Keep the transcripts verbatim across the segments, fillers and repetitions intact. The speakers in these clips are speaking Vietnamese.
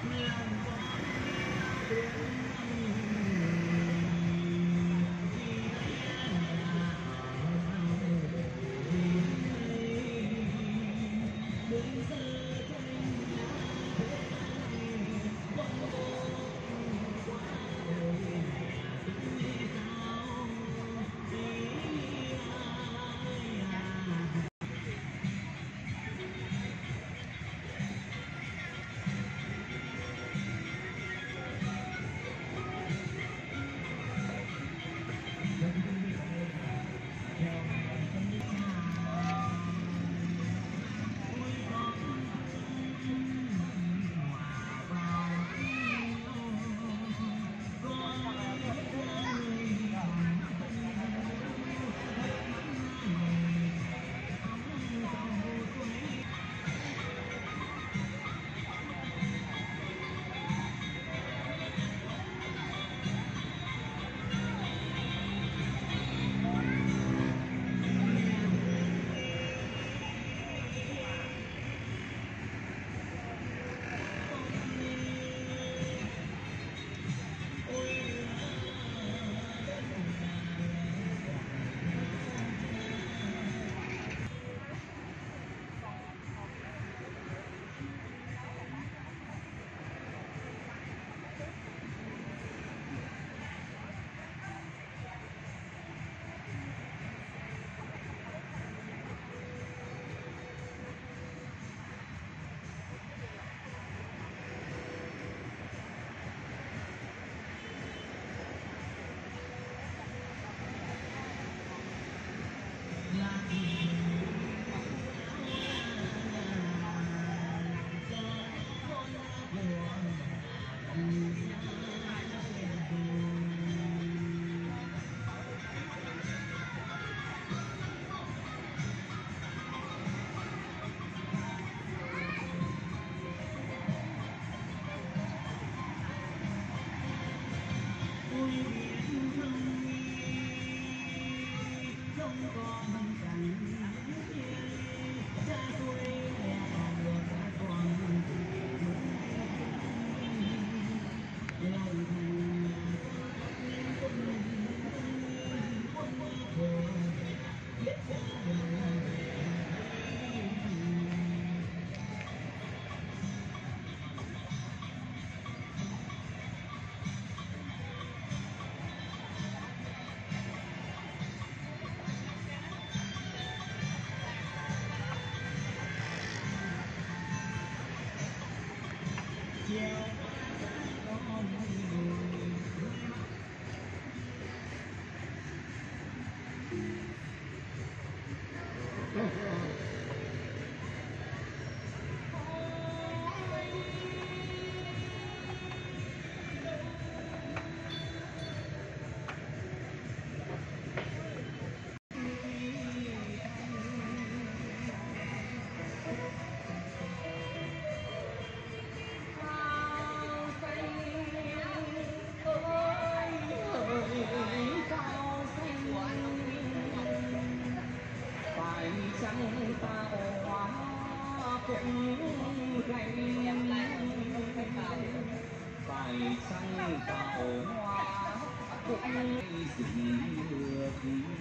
phải chăng tạo hóa cũng gì được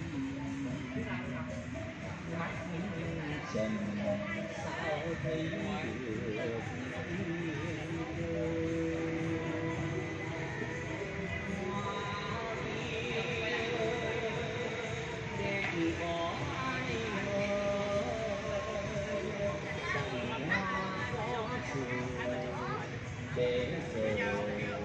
mắt chân sao thấy được đẹp có ai ngờ rằng hoa có chùa để rồi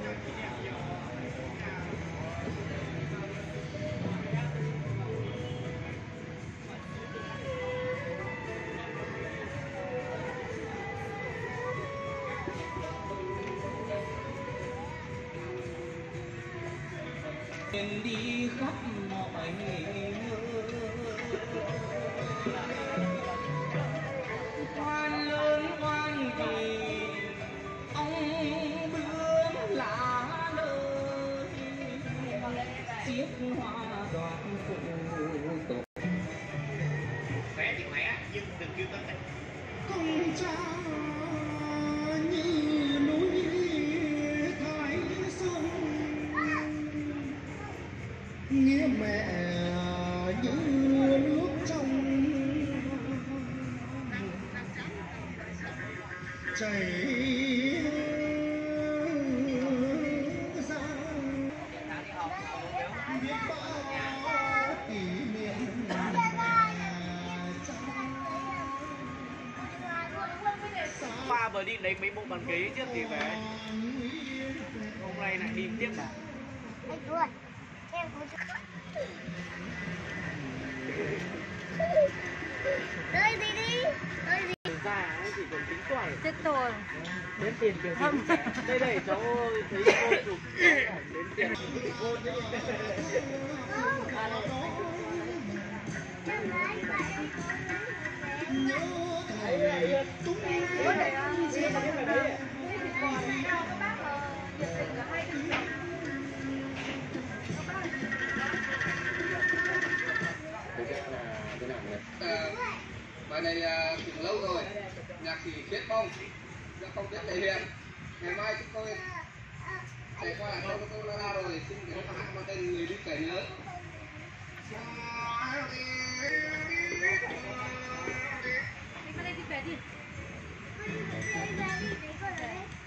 mình đi khắp mọi nơi quan lớn quan kỳ ông bướm lá đời chiếc hoa đoạn phụ tục khỏe thì khỏe nhưng đừng kêu tên công cha như núi chảy ra biết bao kỷ niệm qua vừa đi lấy mấy bộ bàn ghế trước thì về, hôm nay lại đi tiếp à? Tới đi đi, tới đi. Ra ấy chỉ còn tính tuổi. Chết tôi. Đến tiền kiểu gì cũng chả. Đây đây cháu thấy cô chụp đến tiền cô chứ. Bài này uh, cũng lâu rồi, nhạc sĩ Khiết Phong đã không biết thể hiện. Ngày mai chúng tôi sẽ qua lại câu câu ra rồi, xin cái hát mang tên Người Đi Kẻ Nhớ. Đi vào đây đi về đi.